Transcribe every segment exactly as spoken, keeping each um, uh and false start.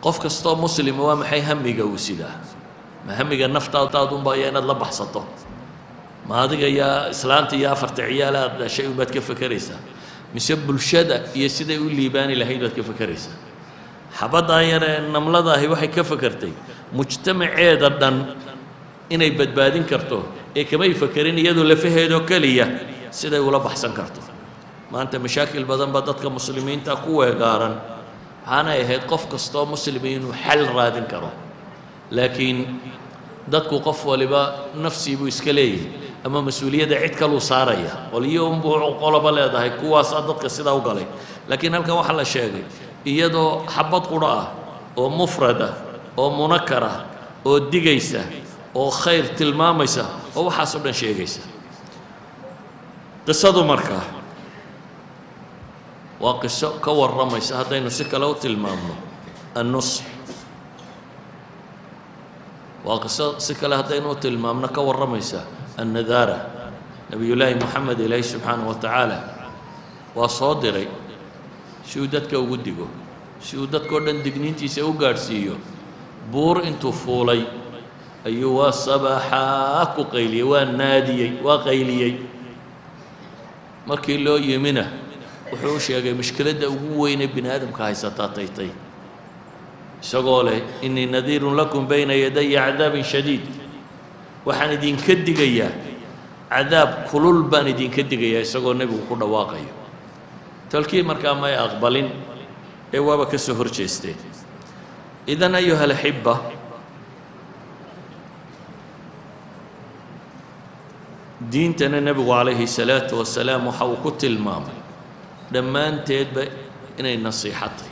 qof kastoo muslim waa maxay hamiga uu sidaa ma hamiga naftaada un baa inaad la baxsato ma adiga yaa islaanta iyo afarta ciyaalaad shay u baad ka fakaraysaa mise bulshada iyo siday u liibaani lahayd baad ka fakaraysaa xabadaan yar ee namladaahi waxay ka fakartay mujtamaceeda dhan inay badbaadin karto ee kamay fakarin iyadoo lafaheedoo keliya siday ula baxsan karto maanta mashaakil badan baa dadka muslimiinta ku weegaaran waxaanay ahayd qof kastoo muslimi inuu xal raadin karo laakiin dadku qof waliba nafsii buu iska leeyahay ama mas-uuliyadda cid kaluu saaraya qoliyo unbuu qoloba leedahay kuwaasaa dadka sidaa u galay laakiin halkan waxaa la sheegay iyadoo xabad qudha ah oo mufrad ah oo munakar ah oo digaysa oo khayr tilmaamaysa oo waxaas oo dhan sheegaysa qisadu markaa waa qiso ka warramaysa haddaynu si kale u tilmaamno annusx waa qiso si kale haddaynu u tilmaamno ka warramaysa annadaara nabiyullaahi moxamed ilaahi subxaanahu wa tacaala waa soo diray si uu dadka ugu digo si uu dadkao dhan digniintiisa u gaadhsiiyo buur intuu fuulay ayuu waa sabaxaa ku qayliyey waa naadiyey waa qayliyey markii loo yimina wuxuu u sheegay mushkiladda ugu weyn ee bini aadamka haysataa taytay isagoo leh innii nadiirun lakum bayna yadaya cadaabin shadiid waxaan idinka digayaa cadaab kulul baan idinka digayaa isagoo nebigu ku dhawaaqayo tolkii markaa may aqbalin ee waaba ka soo hor jeesteen idan ayuha alaxibba diintana nebigu calayhi salaatu wasalaam waxa uu ku tilmaamay dhammaanteedba inay nasiixatay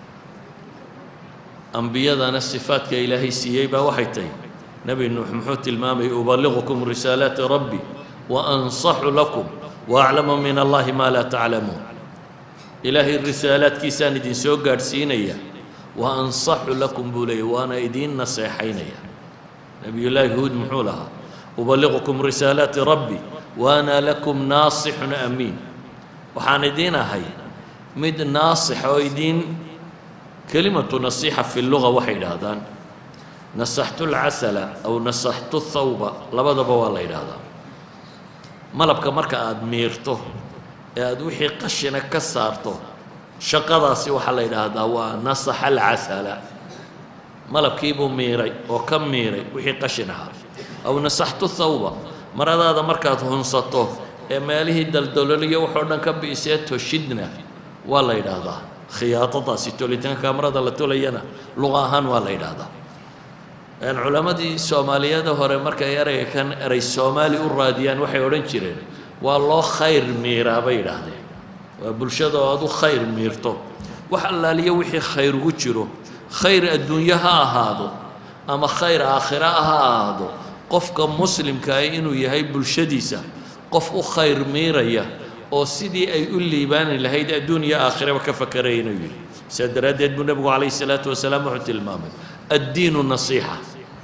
ambiyadana sifaadka ilaahay siiyey baa waxay tahay nebi nuux muxuu tilmaamay uballiqukum risaalaati rabbi wa ansaxu lakum wa aclamu min allahi maa laa taclamuun ilaahay risaalaadkiisaan idin soo gaadhsiinaya wa ansaxu lakum buu leeyay waana idiin naseexaynaya nebiyullaahi huud muxuu lahaa uballiqukum risaalaati rabbi waana lakum naasixun amiin waxaan idiin ahay mid naasix oo idiin kelimatu nasiixa fi luga waxay yidhaahdaan nasaxtu lcasala aw nasaxtu thawba labadaba waa la yidhaahdaa malabka marka aada miirto ee aada wixii qashina ka saarto shaqadaasi waxaa la yidhaahdaa waa nasaxa alcasala malabkiibuu miiray oo ka miiray wixii qashin ahaa aw nasaxtu thawba maradaada markaad hunsato ee meelihii daldololiyo waxoo dhan ka bi'isee toshidna waa la yidhaahdaa khiyaadadaasi tolitaanka marada la tolayana luqa ahaan waa la yidhaahdaa culammadii soomaaliyada hore markay erayga kan eray soomaali u raadiyaan waxay odhan jireen waa loo khayr miiraa bay yidhaahdeen waa bulshada oo aad u khayr miirto wax allaaliyo wixii khayr ugu jiro khayr adduunyo ha ahaado ama khayr aakhira ha ahaado qofka muslimka ah inuu yahay bulshadiisa qof u khayr miiraya oo sidii ay u liibaani lahayd adduun iyo aakhiraba ka fakaraya inuu yidhi sidaa daraaddeed buu nebigu calayhi salaatu wasalaam wuxuu tilmaamay addiinu nasiixa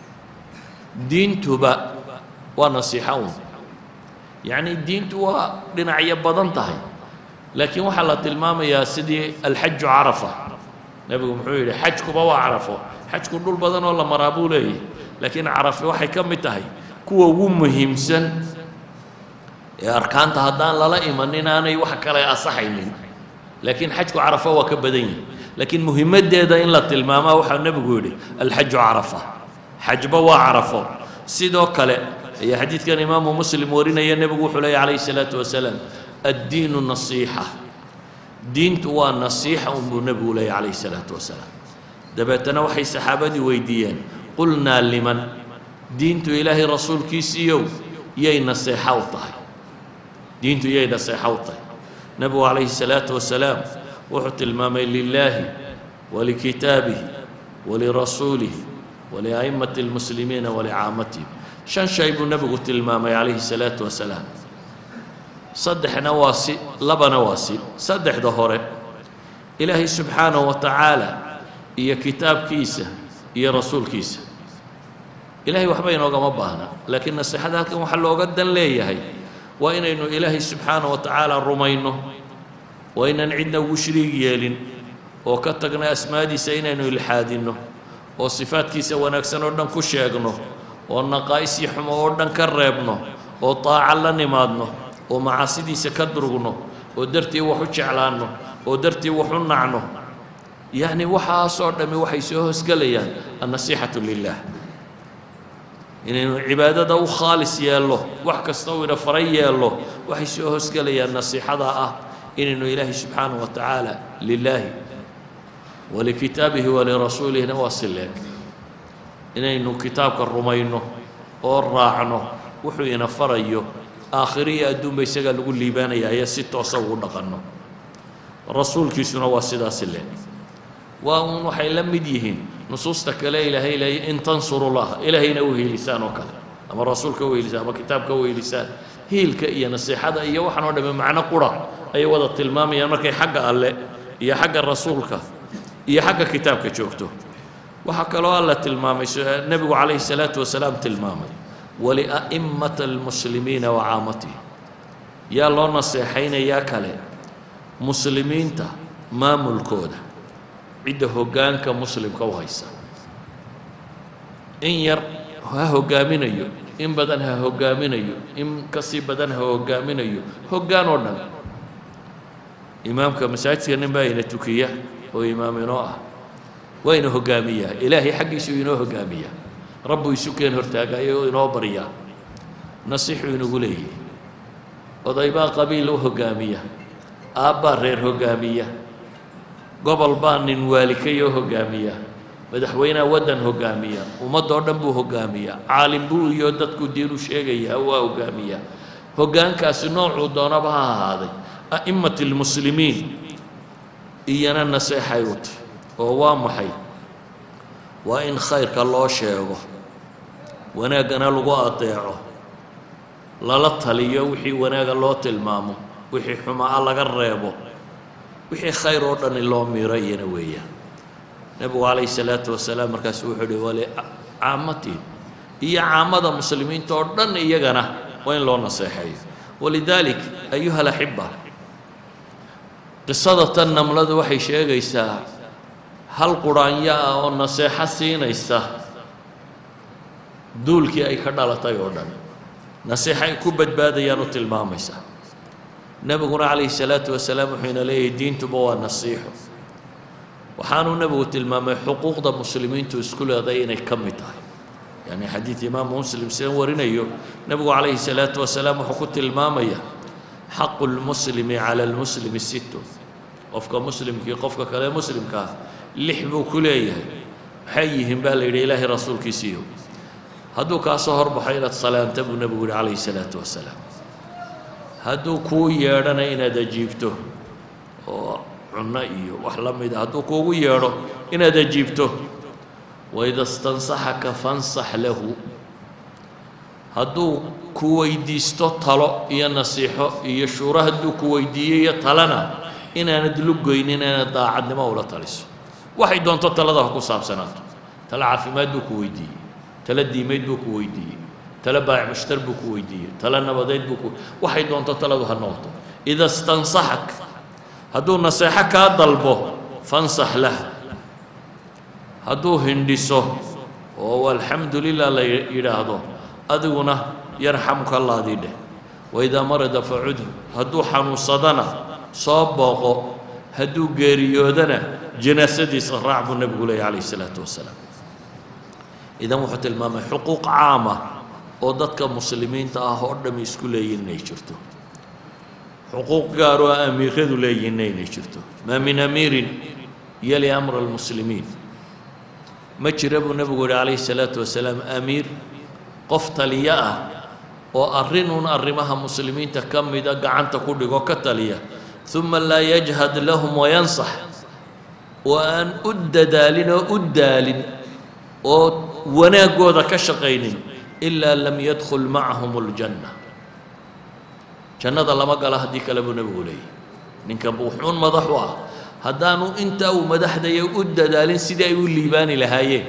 diintuba waa nasiixa un yacni diintu waa dhinacyo badan tahay laakiin waxaa la tilmaamayaa sidii alxaju carafa nebigu muxuu yidhi xajkuba waa carafo xajku dhul badan oo la maraa buu leeyahay laakiin carafe waxay ka mid tahay kuwa ugu muhiimsan ee arkaanta haddaan lala imanin aanay wax kale asaxaynin laakiin xajku carafo waa ka badan yahay laakiin muhiimaddeeda in la tilmaamaa waxaa nebigu yidhi alxaju carafa xajba waa carafo sidoo kale ayaa xadiidkan imaamu muslim warinaya nebigu wuxuu leeyahy calayhi salaatu wasalaam addiinu nasiixa diintu waa nasiixa unbuu nebigu leeyahy calayhi salaatu wasalaam dabeetana waxay saxaabadii weydiiyeen qulnaa liman diintu ilaahay rasuulkiisiiyow yay naseexa u tahay diintu yay naseexa u tahay nebigu calayhi salaatu wasalaam wuxuu tilmaamay lilaahi walikitaabihi walirasuulihi walia'immati almuslimiina walicaamatihim shan shay buu nebigu tilmaamay calayhi salaatu wasalaam saddexna waa si labana waa si saddexda hore ilaahay subxaanahu wa tacaala iyo kitaabkiisa iyo rasuulkiisa ilaahay waxba inoogama baahna laakiin nasiixada halkan waxaa looga dan leeyahay waa inaynu ilaahay subxaanahu wa tacaala rumayno waa inaan cidna ugu shariig yeelin oo ka tagna asmaadiisa inaynu ilxaadinno oo sifaadkiisa wanaagsan oo dhan ku sheegno oo naqaa'is iyo xumo oo dhan ka reebno oo taaca la nimaadno oo macaasidiisa ka durugno oo dartii wax u jeclaanno oo dartii wax u nacno yacni waxaasoo dhammi waxay soo hoosgelayaan annasiixatu lilah inaynu cibaadada u khaalis yeello wax kasta uu ina faray yeello waxay soo hoosgelayaan nasiixada ah inaynu ilaahi subxaanahu wa tacaala lilaahi walikitaabihi walirasuulihina waa sileeg inaynu kitaabka rumayno oo raacno wuxuu ina farayo aakhiro iyo adduunba isagaa lagu liibaanayaa si toosa ugu dhaqanno rasuulkiisuna waa sidaasi leeg waa uun waxay la mid yihiin nusuusta kale ilaahay leeya in tansurullaha ilaahayna u hiilisaan oo kale ama rasuulka u hiilisaan ama kitaabka u hiilisaan hiilka iyo nasiixada iyo waxaan oo dhamme macno qura ayay wada tilmaamayaan markay xagga alle iyo xagga rasuulka iyo xagga kitaabka joogto waxaa kaloo alla tilmaamay nebigu calayhi salaatu wasalaam tilmaamay walia'immata almuslimiina wa caamatihim yaa loo naseexaynayaa kale muslimiinta maamulkooda cidda hoggaanka muslimka u haysa in yar ha hoggaaminayo in badan ha hoggaaminayo in ka sii badan ha hoggaaminayo hoggaan oo dhan imaamka masaajidka nin baa ina tukiya oo imaam inoo ah waa ina hoggaamiyaa ilaahay xaggiisuu inoo hoggaamiyaa rabbuu isu keen hortaagayo oo inoo baryaa nasiixuu inagu leeyahay odaybaa qabiil u hoggaamiya aabbaa reer hoggaamiya gobol baa nin waalikayoo hoggaamiya madaxweynaha waddan hoggaamiya ummadoo dhan buu hoggaamiyaa caalim buu iyo dadku diinu sheegayaa waa hoggaamiyaa hoggaankaasi noocuu doonaba ha ahaaday a'immati almuslimiin iyana naseexay u tahy oo waa maxay waa in khayrka loo sheego wanaaggana lagu adeeco lala taliyo wixii wanaaga loo tilmaamo wixii xumaa laga reebo wixii khayr oo dhan loo miiro iyana weeyaan nebigu calayhi salaatu wasalaam markaas wuxuu uhi wali caamatiin iyo caamada muslimiinta oo dhan iyagana waa in loo naseexeeyo walidaalik ayuha alaxiba qisada tan namladu waxay sheegaysaa hal quraanyo ah oo naseexo siinaysa duulkii ay ka dhalatay oo dhan naseexo ay ku badbaadayaan u tilmaamaysa nebiguna calayhi salaatu wasalaam wuxuu ina leeyahay diintuba waa nasiixo waxaanuu nebigu tilmaamay xuquuqda muslimiintu isku leeday inay ka mid tahay yani xadiid imaamu muslim sidan warinayo nebigu calayhi salaatu wasalaam wuxuu ku tilmaamaya xaqu lmuslimi cala almuslimi sittu qofka muslimkii qofka kale muslimka ah lix buu ku leeyahay maxay yihiin baa la yidhi ilaahay rasuulkiisiiyo hadduu kaa soo horbaxo inaad salaanta buu nebigu yihi calayhi salaatu wasalaam hadduu kuu yeedhana inaad ajiibto oo cunno iyo wax la mid a hadduu kuugu yeedho inaad ajiibto waida stansaxaka fansax lahu hadduu ku weydiisto talo iyo nasiixo iyo shuuro hadduu ku weydiiyo iyo talana inaanad lugoynin inaad daacadnimo ula taliso waxay doonto talada ha ku saabsanaato talo caafimaad buu ku weydiiyey talo diimeed buu ku weydiiyey talo baac mushtar buu ku weydiiyey talo nabadeed buu ku waxay doonto taladu ha noqoto ida stansaxak hadduu naseexo kaa dalbo fansax lah hadduu hindhiso oo alxamdu lilah la yidhaahdo adiguna yarxamuka allaadii dheh waidaa marida facudhu hadduu xanuunsadana soo booqo hadduu geeriyoodana janaasadiisa raac buu nebigu leeyahy calayhi salaatu wasalaam idan wuxuu tilmaamay xuquuq caama oo dadka muslimiinta ah oo dhammi isku leeyihin inay jirto xuquuq gaar oo amiiradu leeyihinna inay jirto maa min amiirin yali amra almuslimiin ma jira buu nebigu yihi calayhi salaatu wasalaam amiir qof taliyo ah oo arrinun arrimaha muslimiinta ka mida gacanta ku dhigo ka taliya uma laa yajhad lahum wayansax oo aan u dadaalin oo u daalin oo wanaaggooda ka shaqaynin ilaa lam yadkhul macahum aljanna jannada lama gala haddii kale buu nebigu leeyahy ninkan wuxuun madax u ah haddaanu intaa uu madaxdaya u dadaalin sidii ay u liibaani lahaayeen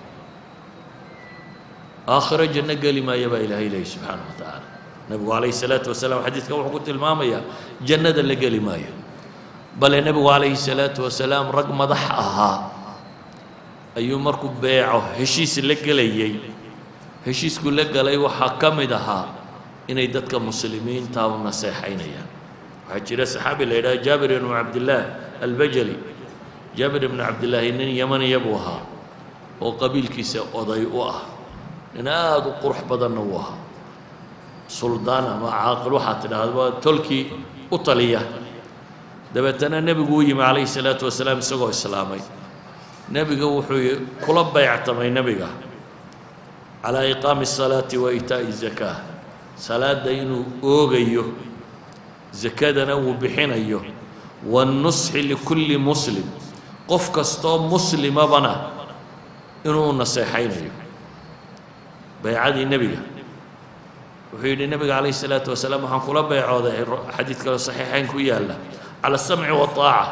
aakhiro janno geli maaya baa ilaahay leeyahy subxaanahu wa tacaala nebigu calayhi salaatu wasalaam xadiidkan wuxuu ku tilmaamayaa jannada la geli maayo بل النبي عليه الصلاة والسلام رقم ضحها أيو مركو بيعه هشيس لقليي هشيس كل لقلي وحكمدها إن يدتك مسلمين تاو نصيحين يعني وحجر الصحابي اللي جابر بن عبد الله البجلي جابر بن عبد الله إن يمن يبوها وقبيل كيس أضيئوها إن هذا قرح بدن نوها سلطانة مع عاقل وحتى هذا تركي إيطاليا دبتنا النبي قوي عليه الصلاة والسلام سقوا إسلامي نبي وحي كل بيعتمي نبي على إقام الصلاة وإيتاء الزكاة صلاة دينو أوغيو زكاة نو بحين أيو والنصح لكل مسلم قف كستو مسلم بنا إنه نصيحين أيو بيعادي النبي وحي النبي عليه الصلاة والسلام عن كل بيع حديث كلا صحيحين كويالا على السمع والطاعة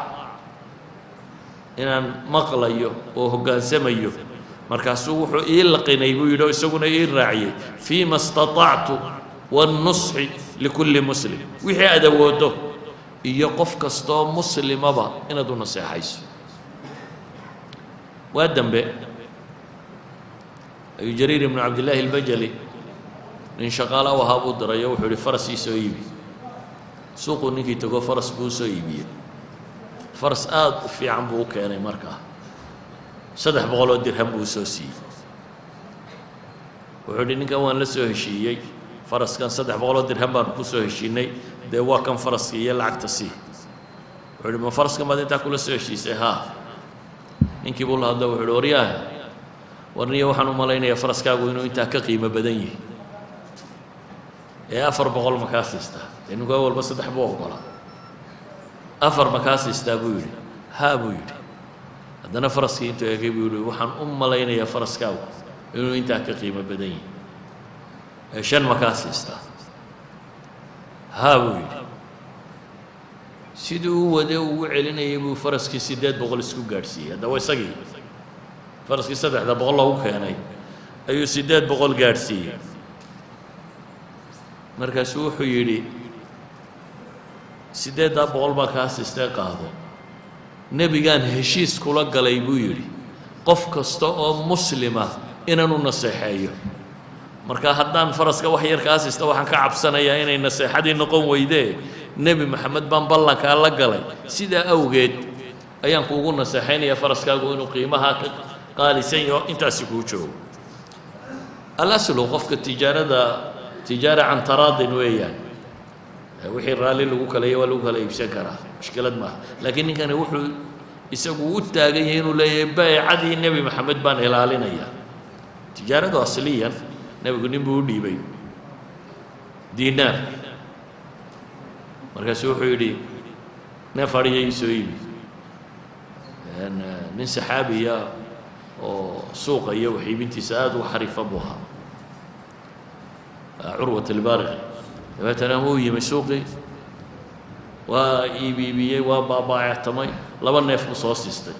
إن مقليو وهجان سميو مركزو وحو إيه لقيني بيدو يسوون إيه الراعي فيما استطعت والنصح لكل مسلم وحي أدوته يقف كستو مسلم أبا إن دون نصيحيس وأدم به أي جرير بن عبد الله البجلي إن شغال وهابو دريا وحول فرسي سويبي سوق نيكي تقو فرس بو سويبي فرس آد في عم بو كان مركا صدح بغلو درهم بو سوسي وحول نيكا وان لسو هشيي فرس كان صدح بغلو درهم بان كو سو هشيني دي وا كان فرس كي لعق تسي وحول ما فرس كان بعدين تاكل سو هشيسي ها نيكي بول هذا وحول ورياه ورنيه waxaan u maleynaya faraskaagu inuu inta ka qiimo badan yahay ee afar boqol makaasista inuu gool walba saddex boqol qola afar makaasista buu yiri ha buu yiri hadana faraskii intuu eegay buu yiri waxaan u maleynaya faraskaagu inuu inta ka qiimo badan yahay ee shan makaasista ha buu yiri sidoo wada uu celinayay buu faraskii sideed boqol isku gaarsiiyay hada way isagii فرسكي سدح ذا بقول الله كهني أيو سداد بقول جارسي مركز وحو يري سداد ذا بقول بكاس استقاضو نبي كان هشيس كلا قليبو يري قف كستو مسلمة إننا نصيحيه مركز هدان فرسك وحير كاس استوى حن كعب سنة يا إن النصيحة دي نقوم ويده نبي محمد بن بالله كلا قلي سيدا أوجد أيام كوجون نصيحين يا فرسك أقول قيمها قال سيو انت سكوتشو الأصل وقفك التجارة دا تجارة عن تراض ويان وحي الرالي لو كلي ولو كلي بشكرة مشكلة ما لكن كان وحو يسووا التاجين ولا يبايع عدي النبي محمد بن هلالنا يا تجارة دا أصليا نبي يقول نبي ديبي دينار مركز وحو يدي نفري يسوي من سحابي يا سوق يوحي بنتي سعاد وحرف أبوها عروة البارغ مثلا هو يمي سوقي وإيبي بي وبابا يعتمي لبنا يفهم صوص يستي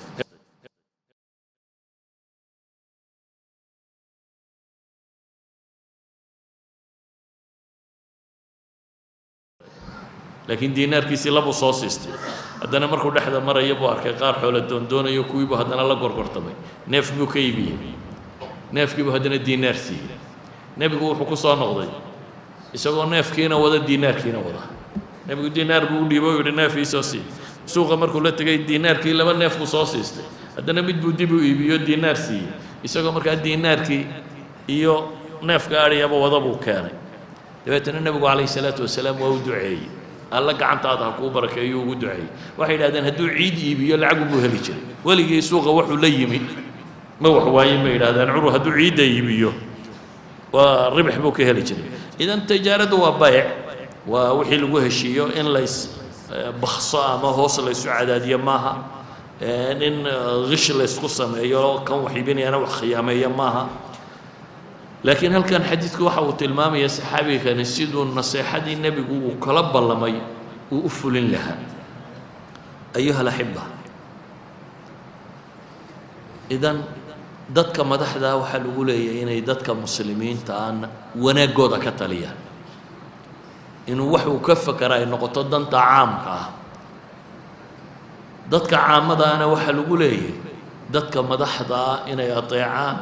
لكن دينار كيسي لبو صوص يستي هذا مركو دحدا مرة يبو أركي قار حول الدون يكويبو هذا الله قرقر طبي نيف بو كيبي نيف كيبو هذا الدينار سي نبي هو حكو صار نقضي يسوي نيف كينا وذا الدينار كينا وذا نبي الدينار بو ديبو يقول نيف يسوسي سوق مركو لا تجي الدينار كي لما نيف صوص يستي هذا نبي بو ديبو يبيو الدينار سي يسوي مركو الدينار كي يو نيف قاري يبو وذا بو كاري دبيتنا النبي عليه الصلاة والسلام ودعي الله قعنت هذا كو بركة ودعي واحد هذا هدو عيد يبي العقب وهلي جري ولقي سوق وحو ليمي ما وحو يمي هذا عرو هدو عيد يبيه والربح بوك هلي جري إذا التجارة وبيع ووحي لقوه الشيء إن ليس بخصاء ما هوص ليس عدادية ماها إن غش ليس قصة يو كان وحي بيني أنا وخيامية ماها لكن هل كان حديثك وحا وتلمامي يا صحابي كان يسيدوا النصيحة دي النبي وكلب الله مي وأفل لها أيها الأحبة إذن dadka madaxda waxa lagu leeyahay inay dadka muslimiinta aan wanaagooda ka taliyaan inuu wax uu ka fakara ay noqoto danta caamka ah dadka caamada ana waxa lagu leeyahay dadka madaxda inay ateecaan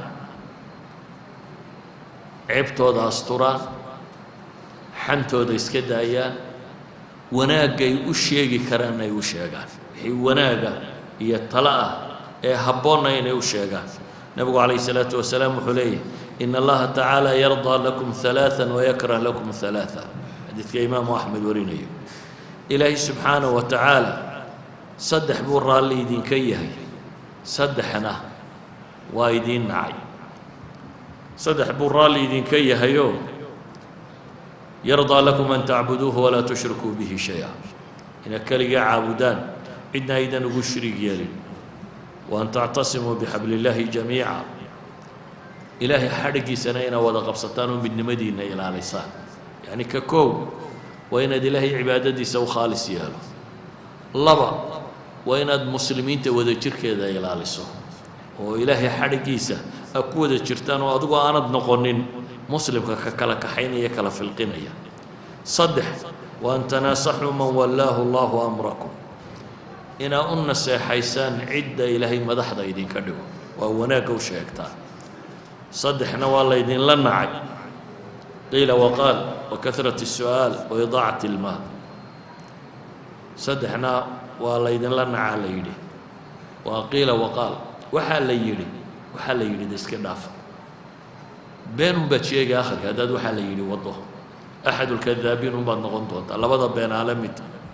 ceebtooda asturaan xantooda iska daayaan wanaagay u sheegi karaan ay u sheegaan wixii wanaaga iyo tala ah ee habboonna inay u sheegaan nabigu calayhi salaatu wasalaam wuxuu leeyahay in allaha tacaala yardaa lakum halaaan wayakrah lakum halaaa xadiidka imaamu axmed warinayo ilaahay subxaanahu wa tacaala saddex buu raalli idinka yahay saddexna waa idiin nacay saddex buu raalli idinka yahayoo yardaa lakum an tacbuduuhu walaa tushrikuu bihi shay-a inaad keligaa caabudaan cidna aydan ugu shiriig yeelin wa an tactasimuu bixabli illaahi jamiica ilaahay xadhiggiisana inaad wada qabsataan oo midnimadiinna ilaalisaan yacni ka koow waa inaad ilaahay cibaadadiisa u khaalis yeelo laba waa inaad muslimiinta wada jirkeeda ilaaliso oo ilaahay xadhiggiisa aad ku wada jirtaan oo adigu aanad noqonin muslimka ka kala kaxaynaya kala filqinaya saddex wa an tanaasaxuu man wallaahu allahu amrakum inaa u naseexaysaan cidda ilaahay madaxda idinka dhigo waa wanaagga u sheegtaa saddexna waa laydinla nacay qiila waqaal wa kahrati الsu'aal wa idaacati اlmaal saddexna waa laydinla nacaa la yidhi waa qiila waqaal waxaa la yidhi waxaa la yidhi da iska dhaafa been unbaad sheegay akhirka haddaad waxaa la yidhi waddo axad ulkadaabiin unbaad noqon doontaa labada beenaale mid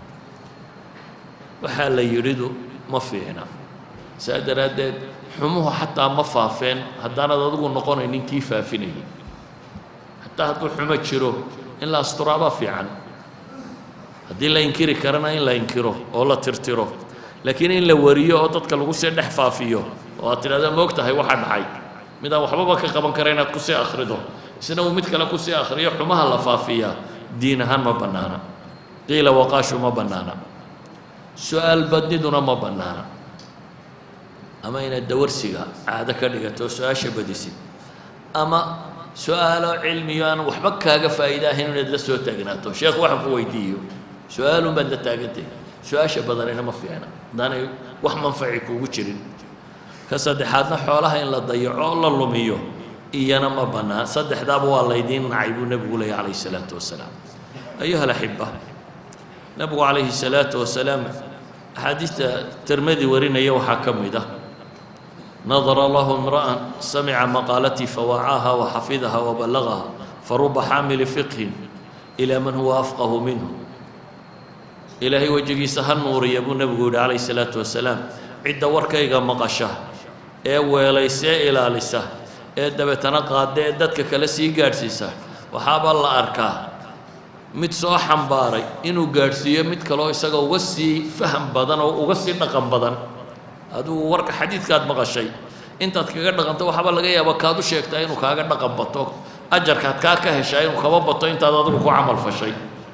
waxaa la yidhidu ma fiicna saa daraaddeed xumuhu xataa ma faafeen haddaanad adigu noqonaynin kii faafinayay xataa hadduu xumo jiro in la asturaabaa fiican haddii la inkiri karana in la inkiro oo la tirtiro laakiin in la wariyo oo dadka lagu sii dhex faafiyo oo aad tidhahda ma og tahay waxa dhacay midaan waxbaba ka qaban kara inaad ku sii akhrido isna uu mid kale ku sii akhriyo xumaha la faafiyaa diin ahaan ma bannaana qiila waqaashu ma bannaana su-aal badniduna ma bannaana ama inaad dawarsiga caado ka dhigato su-aasha badisid ama su-aalo cilmiyo aan waxba kaaga faa'iida ahayn inaad la soo taagnaato sheekh waxaan ku weydiiyo su-aalun baad la taagantay su-aasha badanina ma fiicna haddaanay wax manfaci kuugu jirin ka saddexaadna xoolaha in la dayaco oo la lumiyo iyana ma bannaan saddexdaaba waa laydiin nacay buu nebigu leeyahy calayhi salaatu wasalaam ayuha alaxiba nebigu calayhi salaatu wasalaam axaadiista tirmidi warinaya waxaa ka mid ah nadara allahu imra'an samica maqaalatii fawacaaha waxafidaha waballagaha faruba xaamili fiqhin ilaa man huwa afqahu minhu ilaahay wejigiisa ha nuuriya buu nebigu yidhi calayhi salaatu wasalaam cidda warkayga maqasha ee weelaysee ilaalisa ee dabeetana qaada ee dadka kale sii gaadhsiisa waxaaba la arkaa mid soo xambaaray inuu gaadhsiiyo mid kaloo isaga uga sii faham badan oo uga sii dhaqan badan adigu warka xadiidkaad maqashay intaad kaga dhaqanto waxaaba laga yaabaa kaad u sheegtaa inuu kaaga dhaqan bato ajarkaad kaa ka heshaa inuu kaba bato intaad adigu ku camal fashay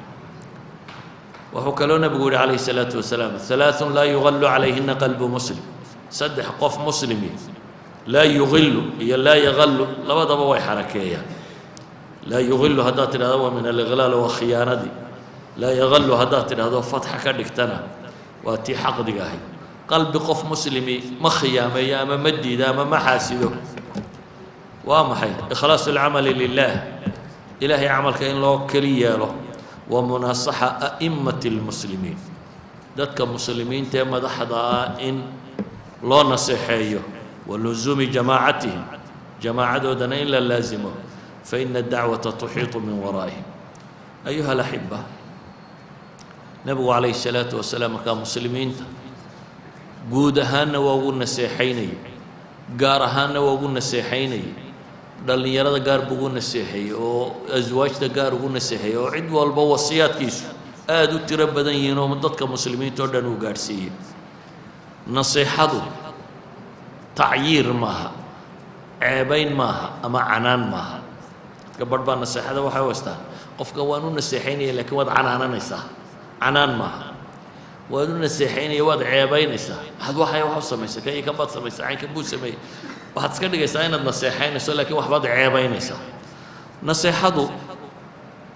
wuxuu kaloo nebigu yihi calayhi salaatu wasalaam halaaثun laa yugallu calayhina qalbu muslim saddex qof muslimi laa yugilu iyo laa yagallu labadaba way xarakeeyaan laa yugilu haddaad tidhahdo waa min aliqlaal waa khiyaanadii laa yagallu haddaad tidhahdo fatxa ka dhigtana waa tii xaqdiga ahayd qalbi qof muslimi ma khiyaameeyo ama ma diida ama ma xaasido waa maxay ikhlaasu اlcamali lilah ilaahay camalka in loo keli yeelo wa munaasaxa a'immati اlmuslimiin dadka muslimiinta ee madaxda ah in loo naseexeeyo wa luzuumi jamaacatihim jamaacadoodana in la laasimo faina adacwata tuxiiطu min waraa'ihim ayuha alaxiba nebigu calayhi الsalaatu wasalaam markaa muslimiinta guud ahaanna waa ugu naseexaynayay gaar ahaanna waa ugu naseexaynayay dhallinyarada gaar buu ugu naseexeeyey oo aswaajta gaar ugu naseexeeyey oo cid walba wasiyaadkiisu aada u tiro badan yihiin oo dadka muslimiinta oo dhan uu gaadhsiiyey naseexadu tacyiir maaha ceebayn maaha ama canaan maaha dadka barh baa naseexada waxay u haystaan qofka waan u naseexaynaya laakiin waad canaananaysaa canaan maaha waad u naseexaynaya waad ceebaynaysaa waxaad waxay wax u samaysay kan iyo kan baad samaysay caynkan buu sameeyey waxaad iska dhigaysaa inaad naseexaynayso laakiin waxbaad ceebaynaysaa naseexadu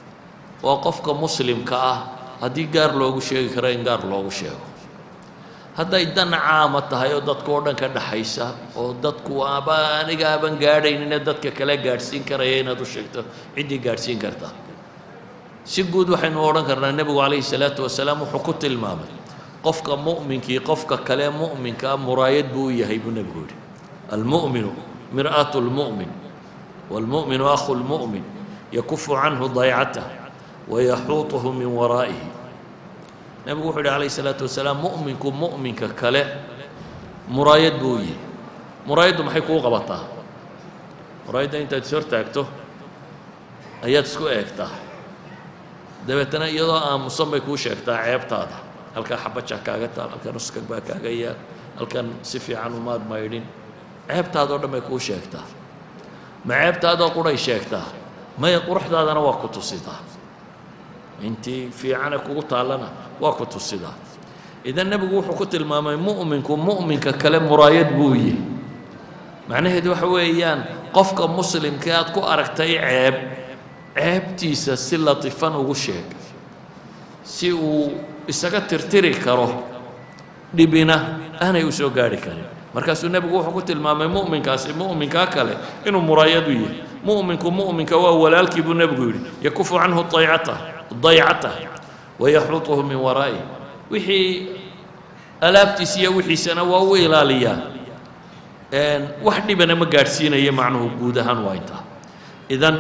waa qofka muslimka ah haddii gaar loogu sheegi karo in gaar loogu sheego hadday dan caama tahay oo dadka oo dhan ka dhaxaysa oo dadku aaba aniga aaban gaadhaynina dadka kale gaadhsiin karaya inaad u sheegto ciddii gaadhsiin karta si guud waxaynu odhan karnaa nebigu calayhi salaatu wasalaam wuxuu ku tilmaamay qofka mu'minkii qofka kale mu'minka ah muraayad buu u yahay buu nebigu yidhi almu'minu mir'atu lmu'min waalmu'minu akhu lmu'min yakufu canhu daycatah wayaxuutuhu min waraa'ihi nebigu wuxuu yidhi calayhi salaatu wasalaam mu'minku mu'minka kale muraayad buu u yahay muraayaddu maxay kuu qabataa muraayadda intaad is hortaagto ayaad isku eegtaa dabeetana iyadoo aamusan bay kuu sheegtaa ceebtaada halkaa xabajaa kaaga taal halkan uskag baa kaaga yaal halkan si fiican umaad maydhin ceebtaadoo dhan bay kuu sheegtaa ma ceebtaadoo quray sheegtaa maya quruxdaadana waa ku tusidaa intii fiicane kugu taallana waa ku tusidaa idan nebigu wuxuu ku tilmaamay mu'minku mu'minka kale muraayad buu yahay macnaheedu waxa weeyaan qofka muslimka aad ku aragtay ceeb ceebtiisa si latifan ugu sheeg si uu isaga tirtiri karo dhibina aanay u soo gaadhi karin markaasuu nebigu wuxuu ku tilmaamay mu'minkaasi mu'minkaa kale inuu muraayad u yahay mu'minku mu'minka waa walaalkii buu nebigu yidhi yakufu canhu daycatah daycatah wayaxuutuhu min waraa'ihi wixii alaabtiisa iyo wixiisana waa u ilaaliyaa wax dhibana ma gaadhsiinaya macnuhu guud ahaan waa intaa idan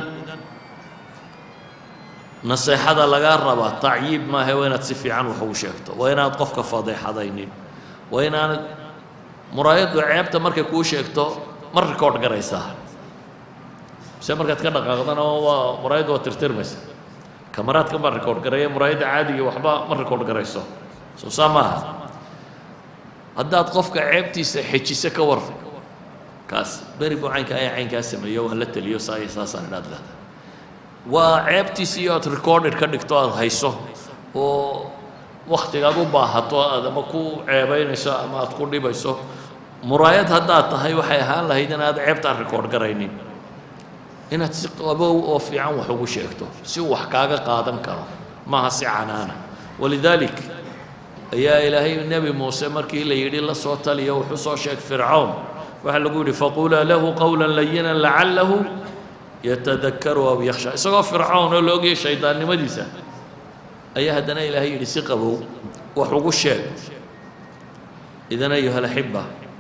naseexada lagaa rabaa tacyiib maahe waa inaad si fiican wax ugu sheegto waa inaad qofka fadeexadaynin waa inaanad muraayaddu ceebta markay kuu sheegto ma rikoodh garaysaa mise markaad ka dhaqaaqdana waa muraayaddu waa tirtirmaysa kamaraadka ma rikoodh garaya muraayadda caadiga waxba ma rikoodh garayso soo saa maaha haddaad qofka ceebtiisa xejiso ka war kaas beri buu caynka ayaa caynkaa sameeyo waan la teliyo saa iyo saasaan idhaad leedahay waa ceebtiisi iyo aad recorded ka dhigto aad hayso oo wakhtigaad u baahato aad ama ku ceebaynayso ama aad ku dhibayso muraayad haddaad tahay waxay ahaan lahayd inaad ceebtaan record garaynin inaad si qabow oo fiican wax ugu sheegto si wax kaaga qaadan karo maaha si canaana walidaalik ayaa ilaahay nebi muuse markii la yidhi la soo taliyo wuxuu soo sheeg fircawn waxaa lagu yidhi faquulaa lahu qawlan layinan lacallahu yatadakkaru aw yakhsha isagoo fircawn oo la ogyahay shaydaannimadiisa ayaa haddana ilaahay yidhi si qabow wax ugu sheeg idan ayuha alaxiba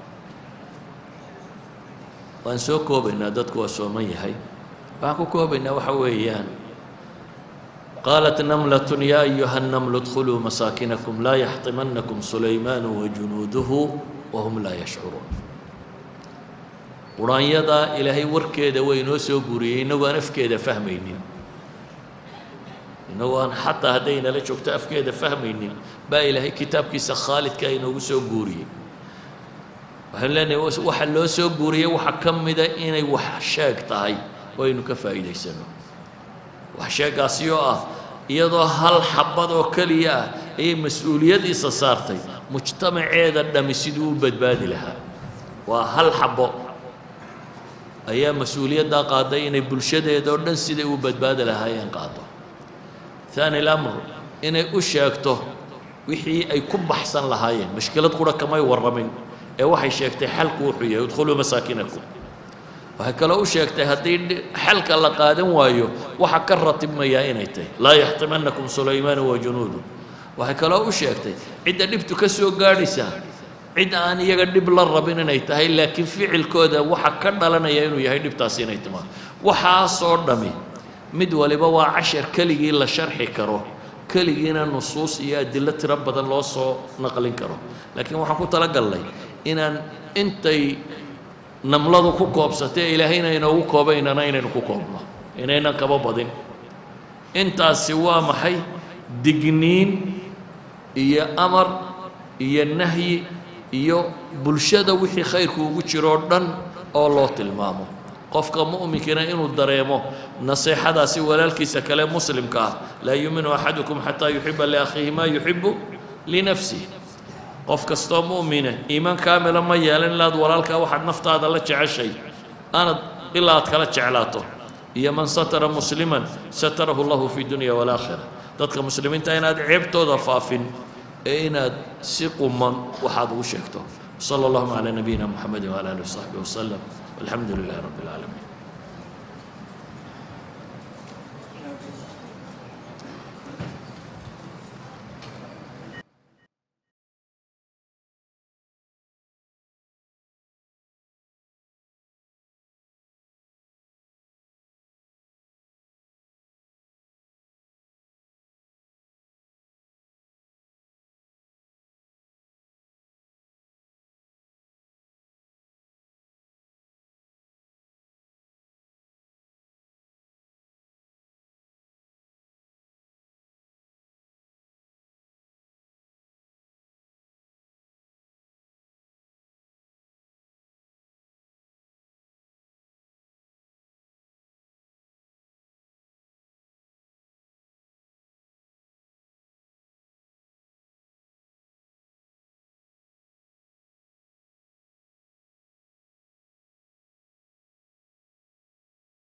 waan soo koobaynaa dadku waa sooman yahay waxaan ku koobaynaa waxa weeyaan qaalat namlatun yaa ayuha annamlu idkhuluu masaakinakum laa yaxtimanakum sulaymaanu wajunuuduhu wahum laa yashcuruun quraanyada ilaahay warkeeda way inoo soo guuriyey innagoo aan afkeeda fahmaynin innagoo aan xataa hadday nala joogto afkeeda fahmaynin baa ilaahay kitaabkiisa khaalidka inoogu soo guuriyey waxaan leenahay waxa loo soo guuriyey waxaa ka mida inay wax sheeg tahay oo aynu ka faa'iidaysano wax sheegaasi oo ah iyadoo hal xabad oo keliya ah ayay mas-uuliyadiisa saartay mujtamaceeda dhami siduu u badbaadi lahaa waa hal xabo ayaa mas-uuliyaddaa qaaday inay bulshadeeda oo dhan siday u badbaadi lahaayeen qaado ثاني الأمر إنay u sheegto wixii ay ku baxsan lahaayeen mashkilad qura kamay warramin ee waxay sheegtay xalku wuxuu yahay udkhuluu masaakinakum waxay kaloo u sheegtay haddii xalka la qaadan waayo waxa ka ratibmaya inay tahay laa yaxtimanakum sulaymaanu wa junuudu waxay kaloo u sheegtay cidda dhibtu ka soo gaadhaysa cid aan iyaga dhib la rabin inay tahay laakiin ficilkooda waxa ka dhalanaya inuu yahay dhibtaasi inay timaado waxaasoo dhami mid waliba waa cashar keligii la sharxi karo keligiina nusuus iyo adilo tiro badan loo soo naqlin karo laakiin waxaan ku talagalnay inaan intay namladu ku koobsatay ilaahayna inoogu koobaynana inaynu ku koobno inaynan kaba badin intaasi waa maxay digniin iyo amar iyo nahyi iyo bulshada wixii khayrku ugu jiro oo dhan oo loo tilmaamo qofka mu'minkina inuu dareemo naseexadaasi walaalkiisa kale muslimka ah laa yuuminu axadukum xataa yuxiba liakhiihi maa yuxibu linafsihi qof kastoo mu'mina iimaan kaamila ma yeelan ilaad walaalkaa waxaad naftaada la jeceshay aanad ilaa aad kala jeclaato iyo man satara musliman satarahu allahu fi dunya walaakhira dadka muslimiinta inaad ceebtooda faafin إن سق من وحد وشكته. صلى الله على نبينا محمد وعلى آله وصحبه وسلم والحمد لله رب العالمين.